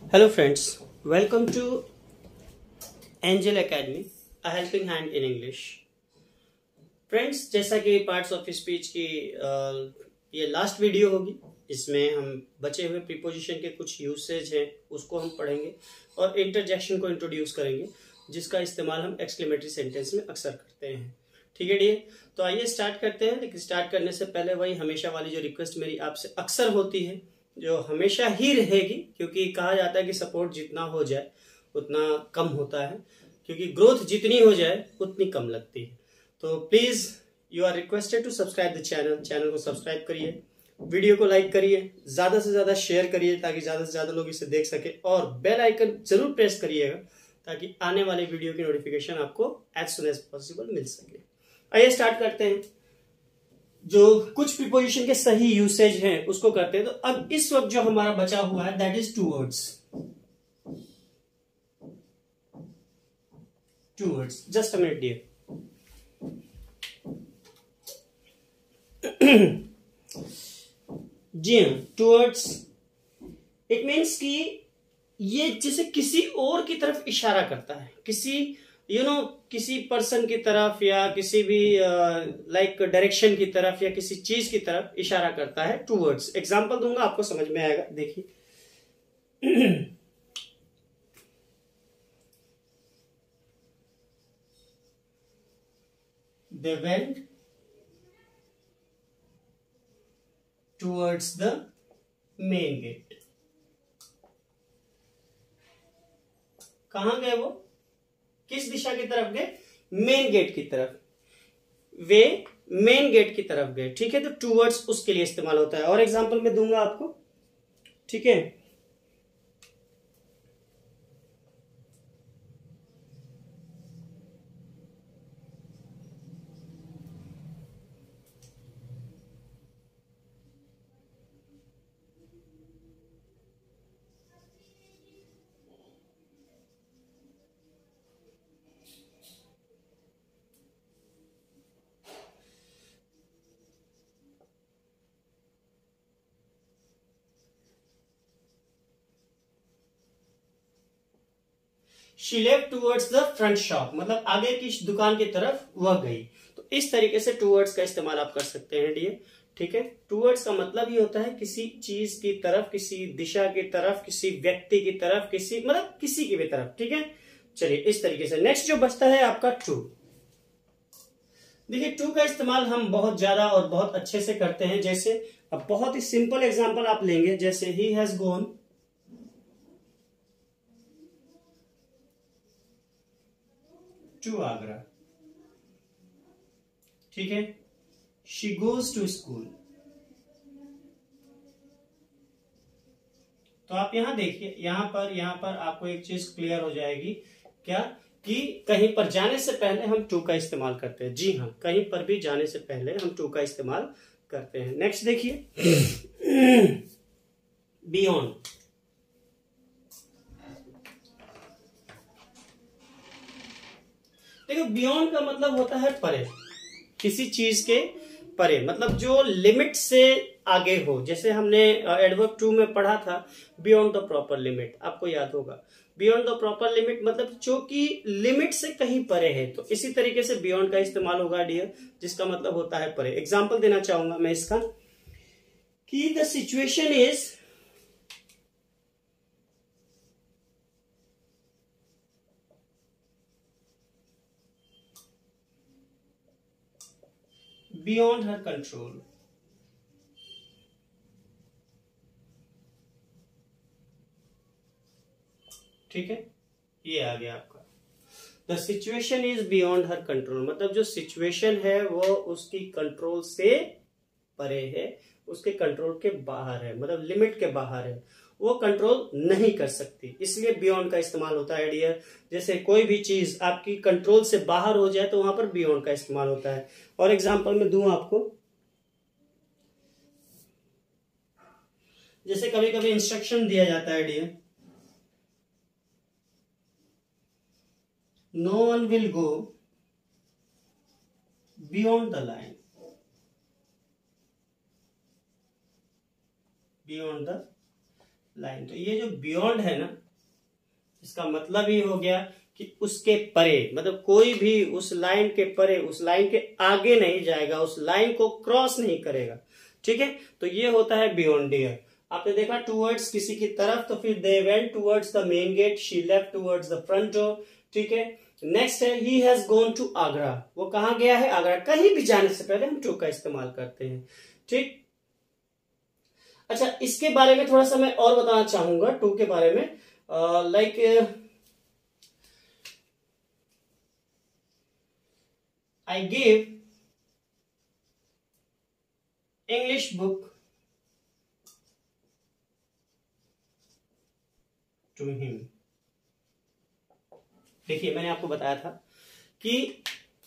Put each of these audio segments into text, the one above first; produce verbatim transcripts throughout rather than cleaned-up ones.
Hello friends, welcome to Angel Academy, a helping hand in English. Friends, जैसा कि parts of speech की आ, ये last video होगी, इसमें हम बचे हुए प्रीपोजिशन के कुछ यूसेज हैं उसको हम पढ़ेंगे और इंटरजेक्शन को इंट्रोड्यूस करेंगे, जिसका इस्तेमाल हम एक्सक्लेमेटरी सेंटेंस में अक्सर करते हैं। ठीक है डियर, तो आइए स्टार्ट करते हैं। लेकिन स्टार्ट करने से पहले वही हमेशा वाली जो रिक्वेस्ट मेरी आपसे अक्सर होती है, जो हमेशा ही रहेगी, क्योंकि कहा जाता है कि सपोर्ट जितना हो जाए उतना कम होता है, क्योंकि ग्रोथ जितनी हो जाए उतनी कम लगती है। तो please you are requested to subscribe the channel channel को सब्सक्राइब करिए, वीडियो को लाइक करिए, ज्यादा से ज्यादा शेयर करिए ताकि ज्यादा से ज्यादा लोग इसे देख सके, और बेल आइकन जरूर प्रेस करिएगा ताकि आने वाले वीडियो की नोटिफिकेशन आपको एज सुन एज पॉसिबल मिल सके। आइए स्टार्ट करते हैं। जो कुछ प्रीपोजिशन के सही यूसेज हैं उसको करते हैं। तो अब इस वक्त जो हमारा बचा हुआ है that is towards. Towards, just a minute dear. जी हाँ, टूवर्ड्स इट मीन्स कि ये जैसे किसी और की तरफ इशारा करता है, किसी यू you नो know, किसी पर्सन की तरफ या किसी भी लाइक uh, डायरेक्शन की तरफ या किसी चीज की तरफ इशारा करता है। टूवर्ड्स एग्जांपल दूंगा, आपको समझ में आएगा। देखिए they went towards the main gate. कहां गए वो? किस दिशा की तरफ गए? मेन गेट की तरफ। वे मेन गेट की तरफ गए। ठीक है, तो टूवर्ड्स उसके लिए इस्तेमाल होता है। और एग्जांपल मैं दूंगा आपको। ठीक है, she left towards the front shop, मतलब आगे की दुकान की तरफ वह गई। तो इस तरीके से टूवर्ड्स का इस्तेमाल आप कर सकते हैं डियर। ठीक है, टूवर्ड्स का मतलब ही होता है किसी चीज की तरफ, किसी दिशा की तरफ, किसी व्यक्ति की तरफ, किसी मतलब किसी की भी तरफ। ठीक है, चलिए इस तरीके से। नेक्स्ट जो बचता है आपका टू। देखिए टू का इस्तेमाल हम बहुत ज्यादा और बहुत अच्छे से करते हैं। जैसे अब बहुत ही सिंपल एग्जांपल आप लेंगे, जैसे he has gone to Agra. ठीक है, शी गोज टू स्कूल। तो आप यहां देखिए, यहां पर यहां पर आपको एक चीज क्लियर हो जाएगी, क्या कि कहीं पर जाने से पहले हम टू का इस्तेमाल करते हैं। जी हाँ, कहीं पर भी जाने से पहले हम टू का इस्तेमाल करते हैं। नेक्स्ट देखिए बियॉन्ड। देखो बियॉन्ड का मतलब होता है परे, किसी चीज के परे, मतलब जो लिमिट से आगे हो। जैसे हमने एडवर्ब टू में पढ़ा था बियॉन्ड द प्रॉपर लिमिट, आपको याद होगा। बियॉन्ड द प्रॉपर लिमिट मतलब जो कि लिमिट से कहीं परे है। तो इसी तरीके से बियॉन्ड का इस्तेमाल होगा डियर, जिसका मतलब होता है परे। एग्जाम्पल देना चाहूंगा मैं इसका कि the situation is beyond her control। ठीक है, ये आ गया आपका। The situation is beyond her control, मतलब जो सिचुएशन है वो उसकी कंट्रोल से परे है, उसके कंट्रोल के बाहर है, मतलब लिमिट के बाहर है, वो कंट्रोल नहीं कर सकती, इसलिए बियॉन्ड का इस्तेमाल होता है डियर। जैसे कोई भी चीज आपकी कंट्रोल से बाहर हो जाए तो वहां पर बियॉन्ड का इस्तेमाल होता है। और एग्जांपल में दूं आपको, जैसे कभी कभी इंस्ट्रक्शन दिया जाता है dear, no one will go beyond the line, beyond the line. तो ये जो बियॉन्ड है ना, इसका मतलब ही हो गया कि उसके परे, मतलब कोई भी उस लाइन के परे, उस लाइन के आगे नहीं जाएगा, उस लाइन को क्रॉस नहीं करेगा। ठीक है, तो ये होता है बियॉन्ड डियर। आपने देखा टूवर्ड्स किसी की तरफ, तो फिर they went towards the main gate, she left towards the front door. ठीक है, नेक्स्ट है he has gone to Agra, वो कहां गया है? आगरा। कहीं भी जाने से पहले हम टू का इस्तेमाल करते हैं। ठीक, अच्छा इसके बारे में थोड़ा सा मैं और बताना चाहूंगा टू के बारे में। Like I give English book to him. देखिए मैंने आपको बताया था कि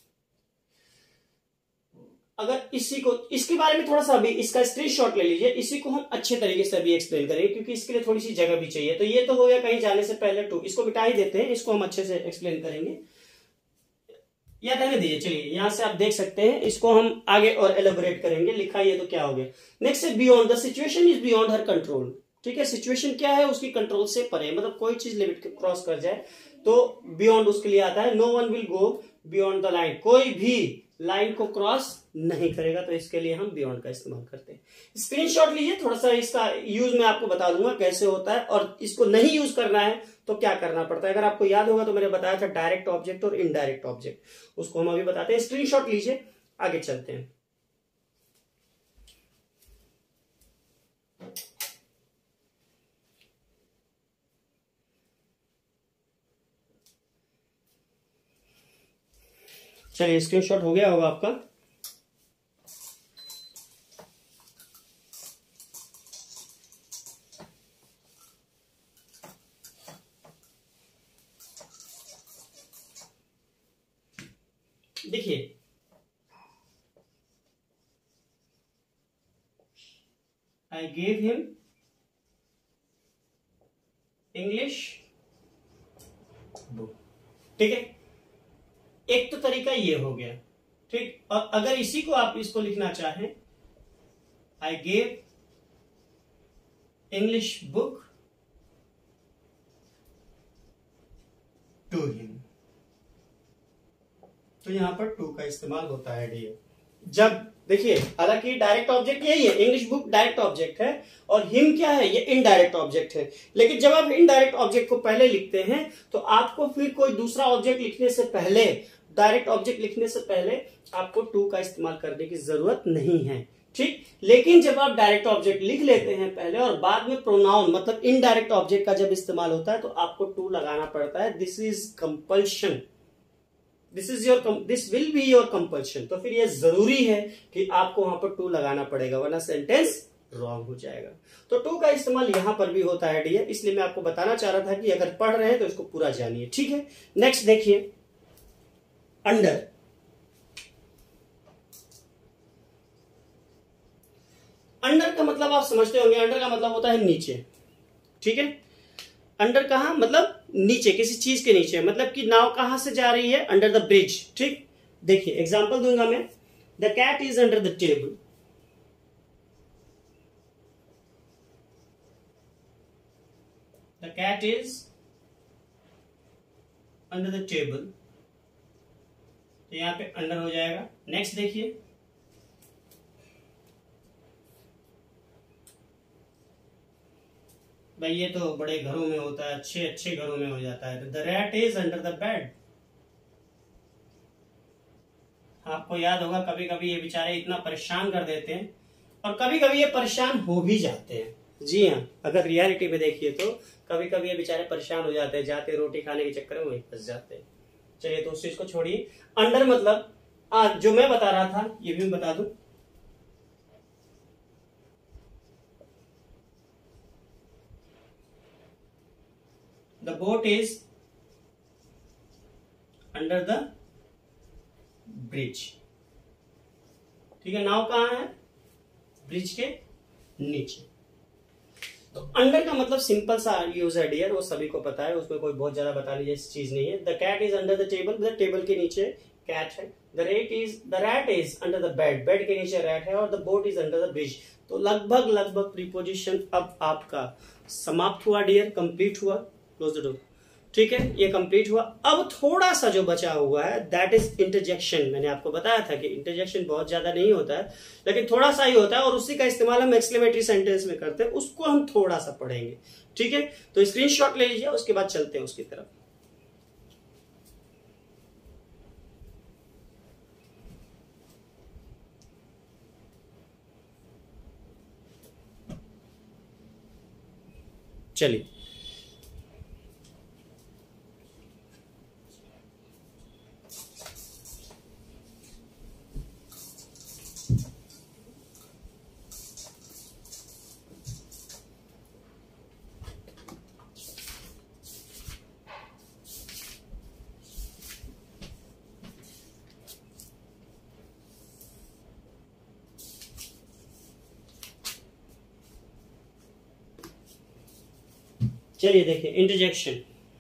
अगर इसी को, इसके बारे में थोड़ा सा अभी इसका स्क्रीनशॉट ले लीजिए, इसी को हम अच्छे तरीके से अभी एक्सप्लेन करेंगे क्योंकि इसके लिए थोड़ी सी जगह भी चाहिए। तो ये तो हो गया कहीं जाने से पहले टू, इसको मिटा ही देते हैं, इसको हम अच्छे से एक्सप्लेन करेंगे। या रहने दीजिए, चलिए यहां से आप देख सकते हैं, इसको हम आगे और एलोबरेट करेंगे। लिखा ये तो क्या हो गया। नेक्स्ट है beyond, the situation is beyond her control. ठीक है, सिचुएशन क्या है? उसकी कंट्रोल से परे, मतलब कोई चीज लिमिट क्रॉस कर जाए तो बियॉन्ड उसके लिए आता है। No one will go beyond the line, कोई भी लाइन को क्रॉस नहीं करेगा, तो इसके लिए हम बियॉन्ड का इस्तेमाल करते हैं। स्क्रीनशॉट लीजिए, थोड़ा सा इसका यूज मैं आपको बता दूंगा कैसे होता है, और इसको नहीं यूज करना है तो क्या करना पड़ता है। अगर आपको याद होगा तो मैंने बताया था डायरेक्ट ऑब्जेक्ट और इनडायरेक्ट ऑब्जेक्ट, उसको हम अभी बताते हैं। स्क्रीनशॉट लीजिए, आगे चलते हैं। चलिए स्क्रीनशॉट हो गया होगा आपका। देखिए I gave him English book. ठीक है, एक तो तरीका ये हो गया। ठीक, और अगर इसी को आप इसको लिखना चाहें, I gave English book to him, तो यहां पर टू का इस्तेमाल होता है डियर। जब देखिए, हालांकि डायरेक्ट ऑब्जेक्ट यही है, इंग्लिश बुक डायरेक्ट ऑब्जेक्ट है और हिम क्या है? ये इनडायरेक्ट ऑब्जेक्ट है। लेकिन जब आप इनडायरेक्ट ऑब्जेक्ट को पहले लिखते हैं तो आपको फिर कोई दूसरा ऑब्जेक्ट लिखने से पहले, डायरेक्ट ऑब्जेक्ट लिखने से पहले आपको टू का इस्तेमाल करने की जरूरत नहीं है। ठीक, लेकिन जब आप डायरेक्ट ऑब्जेक्ट लिख लेते हैं पहले और बाद में प्रोनाउन मतलब इनडायरेक्ट ऑब्जेक्ट का जब इस्तेमाल होता है तो आपको टू लगाना पड़ता है। This is compulsion, this is your this will be your compulsion. तो फिर ये जरूरी है कि आपको वहां पर टू लगाना पड़ेगा, वरना सेंटेंस रॉन्ग हो जाएगा। तो टू का इस्तेमाल यहां पर भी होता है डियर, इसलिए मैं आपको बताना चाह रहा था कि अगर पढ़ रहे हैं तो इसको पूरा जानिए। ठीक है, नेक्स्ट देखिए अंडर। अंडर का मतलब आप समझते होंगे, अंडर का मतलब होता है नीचे। ठीक है, अंडर कहां? मतलब नीचे, किसी चीज के नीचे, मतलब कि नाव कहां से जा रही है? Under the bridge. ठीक, देखिए एग्जांपल दूंगा मैं। The cat is under the table. The cat is under the table, तो यहां पे अंडर हो जाएगा। नेक्स्ट देखिए, भाई ये तो बड़े घरों में होता है, अच्छे अच्छे घरों में हो जाता है। The rat is under the bed. आपको याद होगा कभी कभी ये बेचारे इतना परेशान कर देते हैं, और कभी कभी ये परेशान हो भी जाते हैं। जी हाँ, अगर रियलिटी में देखिए तो कभी कभी ये बेचारे परेशान हो जाते हैं, जाते रोटी खाने के चक्कर में वहीं फंस जाते हैं। चलिए तो उस चीज को छोड़िए। अंडर मतलब आज जो मैं बता रहा था ये भी मैं बता दूं। The boat is under the bridge. ठीक है, नाव कहां है? ब्रिज के नीचे। तो अंडर का मतलब सिंपल सा यूज है डियर, वो सभी को पता है, उसमें कोई बहुत ज्यादा बताने जैसी चीज नहीं है। The cat is under the table, the table के नीचे कैट है। The rat is the rat is under the bed, bed के नीचे रैट है, और the boat is under the bridge. तो लगभग लगभग प्रीपोजिशन अब आपका समाप्त हुआ डियर, कंप्लीट हुआ। Close the door. ठीक है, ये कंप्लीट हुआ। अब थोड़ा सा जो बचा हुआ है दैट इज इंटरजेक्शन। मैंने आपको बताया था कि इंटरजेक्शन बहुत ज्यादा नहीं होता है, लेकिन थोड़ा सा ही होता है, और उसी का इस्तेमाल हम एक्सक्लेमेटरी सेंटेंस में करते हैं, उसको हम थोड़ा सा पढ़ेंगे। ठीक है, तो स्क्रीनशॉट ले लीजिए, उसके बाद चलते हैं उसकी तरफ। चलिए, चलिए देखिए इंटरजेक्शन।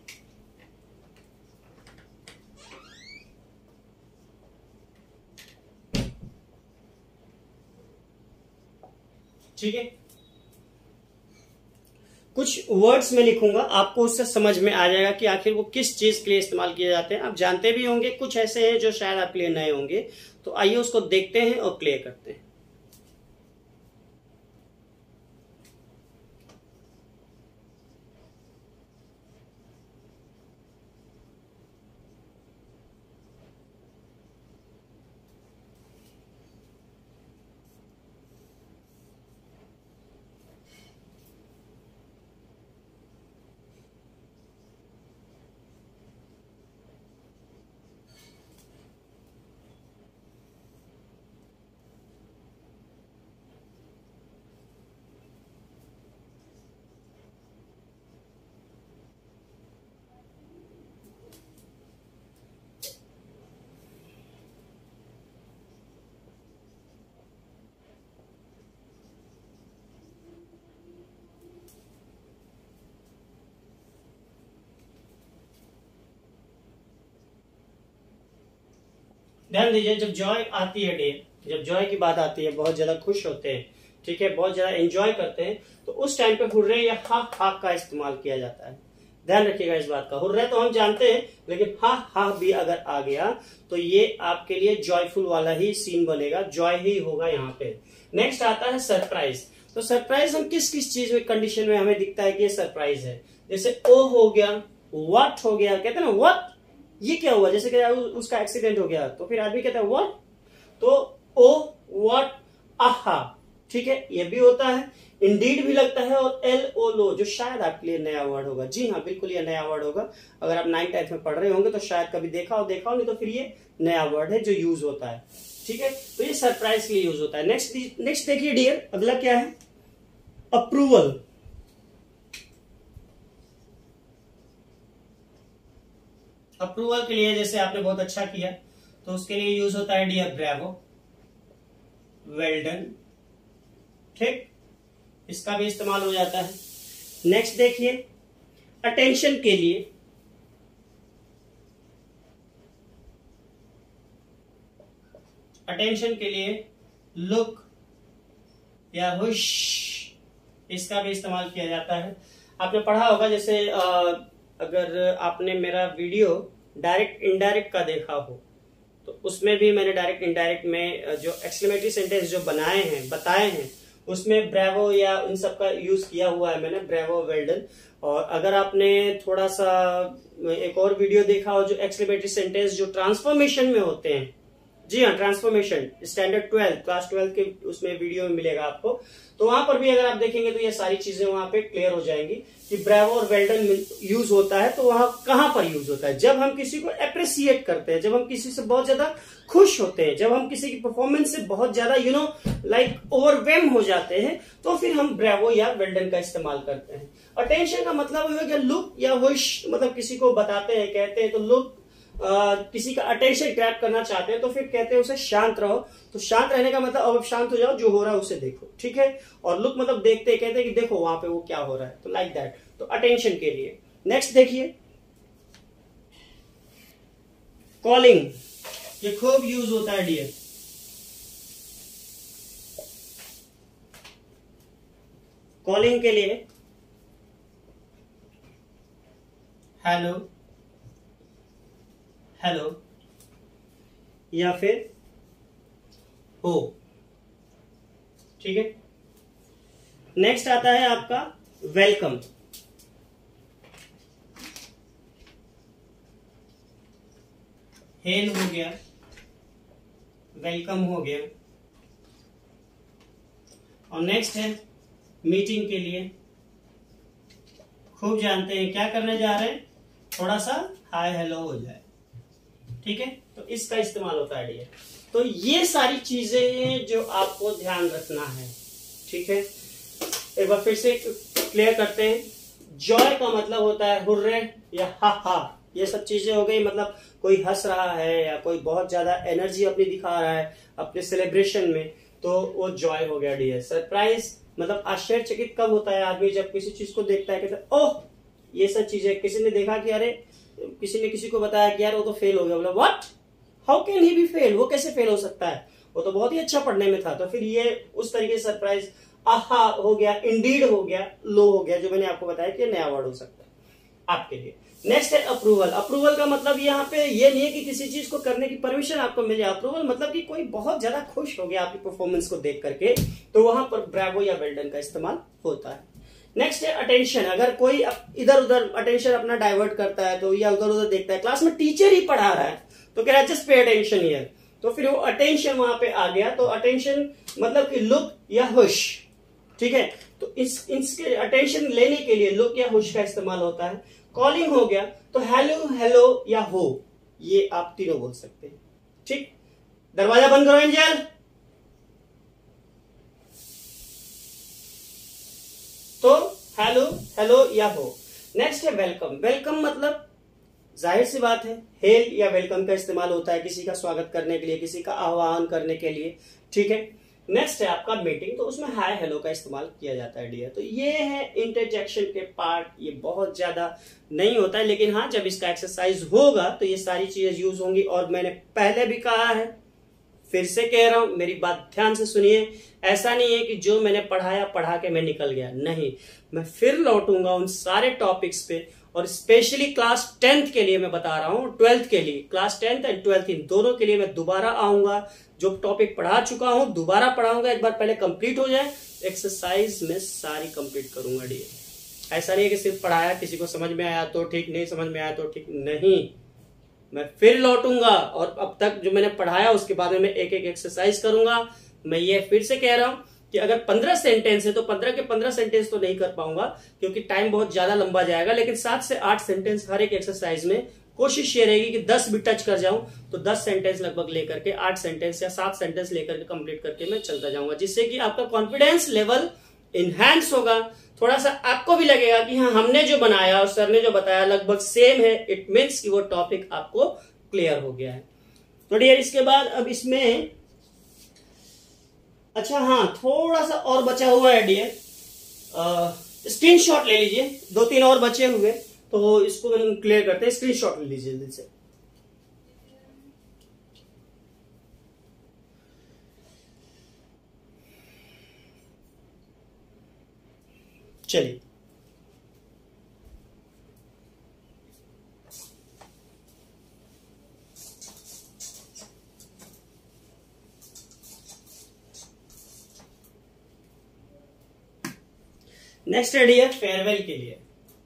ठीक है, कुछ वर्ड्स में लिखूंगा, आपको उससे समझ में आ जाएगा कि आखिर वो किस चीज के लिए इस्तेमाल किए जाते हैं। आप जानते भी होंगे, कुछ ऐसे हैं जो शायद आपके लिए नए होंगे। तो आइए उसको देखते हैं और प्ले करते हैं। ध्यान दीजिए, जब जॉय आती है डे, जब जॉय की बात आती है, बहुत ज्यादा खुश होते हैं, ठीक है, बहुत ज्यादा एंजॉय करते हैं, तो उस टाइम पे हुर्रे या हा हा का इस्तेमाल किया जाता है। ध्यान रखिएगा इस बात का। हुर्रे तो हम जानते हैं, लेकिन हा हा भी अगर आ गया तो ये आपके लिए जॉयफुल वाला ही सीन बनेगा, जॉय ही होगा यहाँ पे। नेक्स्ट आता है सरप्राइज। तो सरप्राइज हम किस किस चीज में, कंडीशन में हमें दिखता है कि ये सरप्राइज है। जैसे ओ हो गया, व्हाट हो गया, कहते हैं ना व्हाट, ये क्या हुआ, जैसे कि उसका एक्सीडेंट हो गया, तो फिर आदमी कहता है व्हाट, तो ओ व्हाट आहा, ठीक है, ये भी होता है। इंडीड भी लगता है, और एल ओ लो, जो शायद आपके लिए नया वर्ड होगा। जी हाँ, बिल्कुल ये नया वर्ड होगा। अगर आप नाइन टेंथ में पढ़ रहे होंगे तो शायद कभी देखा हो देखा हो नहीं तो फिर ये नया वर्ड है जो यूज होता है। ठीक है, तो ये सरप्राइज के लिए यूज होता है। नेक्स्ट नेक्स्ट देखिए डियर, अगला क्या है, अप्रूवल। अप्रूवल के लिए जैसे आपने बहुत अच्छा किया तो उसके लिए यूज होता है डियर ब्रावो, वेल डन, ठीक, इसका भी इस्तेमाल हो जाता है। नेक्स्ट देखिए, अटेंशन के लिए अटेंशन के लिए लुक या हुश, इसका भी इस्तेमाल किया जाता है। आपने पढ़ा होगा, जैसे आ, अगर आपने मेरा वीडियो डायरेक्ट इनडायरेक्ट का देखा हो तो उसमें भी मैंने डायरेक्ट इनडायरेक्ट में जो एक्सक्लेमेटरी सेंटेंस जो बनाए हैं, बताए हैं, उसमें ब्रेवो या उन सब का यूज किया हुआ है मैंने, ब्रेवो, वेल्डन। और अगर आपने थोड़ा सा एक और वीडियो देखा हो जो एक्सक्लेमेटरी सेंटेंस जो ट्रांसफॉर्मेशन में होते हैं, जी हाँ, transformation standard twelfth class twelfth के उसमें वीडियो में मिलेगा आपको, तो वहां पर भी अगर आप देखेंगे तो ये सारी चीजें वहां पे क्लियर हो जाएंगी कि ब्रेवो और वेल्डन यूज होता है। तो वहां कहां पर यूज होता है, जब हम किसी को अप्रिसिएट करते हैं, जब हम किसी से बहुत ज्यादा खुश होते हैं, जब हम किसी की परफॉर्मेंस से बहुत ज्यादा यू नो लाइक ओवरवेम हो जाते हैं, तो फिर हम ब्रेवो या वेल्डन का इस्तेमाल करते हैं। अटेंशन का मतलब है कि लुक या हुश, मतलब किसी को बताते हैं, कहते हैं तो लुक, Uh, किसी का अटेंशन ग्रैब करना चाहते हैं तो फिर कहते हैं उसे शांत रहो। तो शांत रहने का मतलब अब शांत हो जाओ, जो हो रहा है उसे देखो, ठीक है। और लुक मतलब देखते हैं, कहते हैं कि देखो वहां पे वो क्या हो रहा है, तो लाइक दैट, तो अटेंशन के लिए। नेक्स्ट देखिए, कॉलिंग। ये खूब यूज होता है डियर। कॉलिंग के लिए हेलो हेलो या फिर हो, ठीक है। नेक्स्ट आता है आपका वेलकम। हेल हो गया, वेलकम हो गया। और नेक्स्ट है मीटिंग के लिए, खूब जानते हैं क्या करने जा रहे हैं, थोड़ा सा हाय हेलो हो जाए, ठीक है। तो इसका इस्तेमाल होता है डियर। तो ये सारी चीजें जो आपको ध्यान रखना है, ठीक है। एक बार फिर से क्लियर करते हैं। जॉय का मतलब होता है हुर्रे या हा हा, ये सब चीजें हो गई। मतलब कोई हंस रहा है या कोई बहुत ज्यादा एनर्जी अपनी दिखा रहा है अपने सेलिब्रेशन में, तो वो जॉय हो गया डियर। सरप्राइज मतलब आश्चर्यचकित कब होता है आदमी, जब किसी चीज को देखता है, कहता है ओह ये सब चीजें। किसी ने देखा कि अरे, किसी ने किसी को बताया कि यार वो तो फेल हो गया, बोला what, how can he be fail, वो कैसे फेल हो सकता है, वो तो बहुत ही अच्छा पढ़ने में था। तो फिर ये उस तरीके से सरप्राइज आहा हो गया, इंडीड हो गया, लो हो गया, जो मैंने आपको बताया कि नया वर्ड हो सकता है आपके लिए। नेक्स्ट है अप्रूवल। अप्रूवल का मतलब यहाँ पे ये नहीं है कि किसी चीज को करने की परमिशन आपको मिल जाए। अप्रूवल मतलब कि कोई बहुत ज्यादा खुश हो गया आपकी परफॉर्मेंस को देख करके, तो वहां पर ब्रावो या वेल डन का इस्तेमाल होता है। नेक्स्ट है अटेंशन। अगर कोई इधर उधर अटेंशन अपना डाइवर्ट करता है तो या उधर उधर देखता है, क्लास में टीचर ही पढ़ा रहा है तो कह रहा है जस्ट पे अटेंशन हियर, तो फिर वो अटेंशन वहां पे आ गया। तो अटेंशन मतलब कि लुक या हुश, ठीक है। तो इस इसके अटेंशन लेने के लिए लुक या हुश का इस्तेमाल होता है। कॉलिंग हो गया तो हेलो हेलो या हो, ये आप तीनों बोल सकते हैं, ठीक। दरवाजा बंद करो एंजल। तो हेलो हेलो या हो। नेक्स्ट है वेलकम। वेलकम मतलब जाहिर सी बात है हेल या वेलकम का इस्तेमाल होता है किसी का स्वागत करने के लिए, किसी का आह्वान करने के लिए, ठीक है। नेक्स्ट है आपका मीटिंग, तो उसमें हाय हेलो का इस्तेमाल किया जाता है डियर। तो ये है इंटरजेक्शन के पार्ट। ये बहुत ज्यादा नहीं होता है, लेकिन हाँ जब इसका एक्सरसाइज होगा तो ये सारी चीजें यूज होंगी। और मैंने पहले भी कहा है, फिर से कह रहा हूं, मेरी बात ध्यान से सुनिए। ऐसा नहीं है कि जो मैंने पढ़ाया पढ़ा के मैं निकल गया, नहीं, मैं फिर लौटूंगा उन सारे टॉपिक्स पे। और स्पेशली क्लास टेंथ के लिए मैं बता रहा हूं, ट्वेल्थ के लिए, क्लास टेंथ एंड ट्वेल्थ इन दोनों के लिए मैं दोबारा आऊंगा। जो टॉपिक पढ़ा चुका हूं दोबारा पढ़ाऊंगा, एक बार पहले कंप्लीट हो जाए, एक्सरसाइज में सारी कंप्लीट करूंगा डियर। ऐसा नहीं है कि सिर्फ पढ़ाया, किसी को समझ में आया तो ठीक, नहीं समझ में आया तो ठीक, नहीं, मैं फिर लौटूंगा और अब तक जो मैंने पढ़ाया उसके बाद में मैं एक एक एक्सरसाइज करूंगा। मैं ये फिर से कह रहा हूं कि अगर पंद्रह सेंटेंस है तो पंद्रह के पंद्रह सेंटेंस तो नहीं कर पाऊंगा क्योंकि टाइम बहुत ज्यादा लंबा जाएगा, लेकिन सात से आठ सेंटेंस हर एक एक्सरसाइज में कोशिश ये रहेगी कि दस भी टच कर जाऊं तो दस सेंटेंस लगभग लेकर के, आठ सेंटेंस या सात सेंटेंस लेकर के कंप्लीट करके मैं चलता जाऊंगा, जिससे कि आपका कॉन्फिडेंस लेवल इनहैंस होगा। थोड़ा सा आपको भी लगेगा कि हाँ हमने जो बनाया और सर ने जो बताया लगभग सेम है, इट मीन्स कि वो टॉपिक आपको क्लियर हो गया है। तो डियर इसके बाद अब इसमें अच्छा हाँ थोड़ा सा और बचा हुआ है डियर, स्क्रीनशॉट ले लीजिए, दो तीन और बचे हुए तो इसको हम क्लियर करते हैं। स्क्रीनशॉट ले लीजिए जल्दी से। चलिए नेक्स्ट रेडी है फेयरवेल के लिए।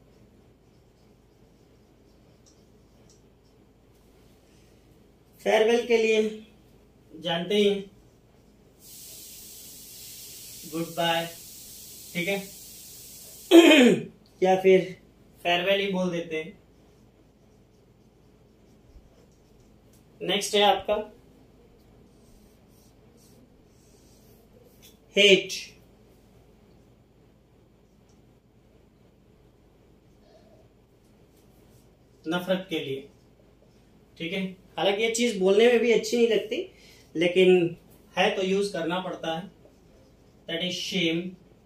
फेयरवेल के लिए जानते ही हैं, गुड बाय, ठीक है या फिर फेयरवेल ही बोल देते हैं। नेक्स्ट है आपका हेट, नफरत के लिए, ठीक है। हालांकि ये चीज बोलने में भी अच्छी नहीं लगती, लेकिन है तो यूज करना पड़ता है। दैट इज शेम,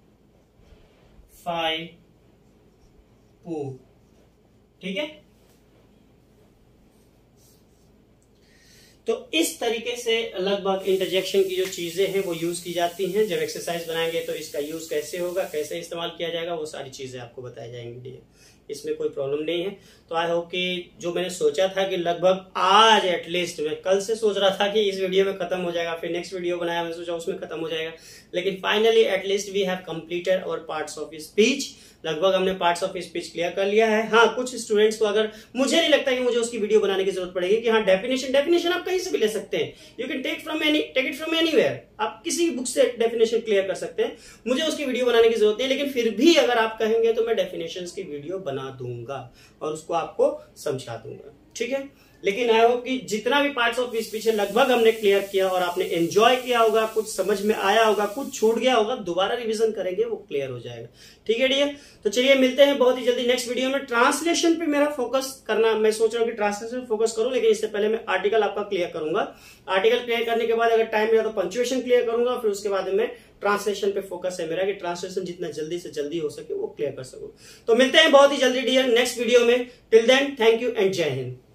फाई, पू, ठीक है। तो इस तरीके से लगभग इंटरजेक्शन की जो चीजें हैं वो यूज की जाती हैं। जब एक्सरसाइज बनाएंगे तो इसका यूज कैसे होगा, कैसे इस्तेमाल किया जाएगा, वो सारी चीजें आपको बताई जाएंगी। इसमें कोई प्रॉब्लम नहीं है। तो आई होप कि जो मैंने सोचा था कि लगभग आज एटलीस्ट, मैं कल से सोच रहा था कि इस वीडियो में खत्म हो जाएगा, फिर नेक्स्ट वीडियो बनाया, मैं सोचा उसमें खत्म हो जाएगा, लेकिन finally at least we have completed our parts of speech. लगभग हमने पार्ट्स ऑफ स्पीच क्लियर कर लिया है। हाँ, कुछ स्टूडेंट्स को, अगर मुझे नहीं लगता कि मुझे उसकी वीडियो बनाने की जरूरत पड़ेगी, कि हाँ डेफिनेशन डेफिनेशन आप कहीं से भी ले सकते हैं, you can take from any take it from anywhere, आप किसी बुक से डेफिनेशन क्लियर कर सकते हैं। मुझे उसकी वीडियो बनाने की जरूरत नहीं, लेकिन फिर भी अगर आप कहेंगे तो मैं डेफिनेशंस की वीडियो बना दूंगा और उसको आपको समझा दूंगा, ठीक है। लेकिन आई होप कि जितना भी पार्ट्स ऑफ स्पीच है लगभग हमने क्लियर किया और आपने एंजॉय किया होगा, कुछ समझ में आया होगा, कुछ छूट गया होगा, दोबारा रिवीजन करेंगे वो क्लियर हो जाएगा, ठीक है डियर। तो चलिए मिलते हैं बहुत ही जल्दी नेक्स्ट वीडियो में। ट्रांसलेशन पे मेरा फोकस करना, मैं सोच रहा हूँ कि ट्रांसलेशन फोकस करूं, लेकिन इससे पहले मैं आर्टिकल आपका क्लियर करूंगा। आर्टिकल क्लियर करने के बाद अगर टाइम मिला तो पंक्चुएशन क्लियर करूंगा, फिर उसके बाद में ट्रांसलेशन पे फोकस है मेरा, कि ट्रांसलेशन जितना जल्दी से जल्दी हो सके वो क्लियर कर सकूं। तो मिलते हैं बहुत ही जल्दी डियर नेक्स्ट वीडियो में। Till then, thank you and जय हिंद।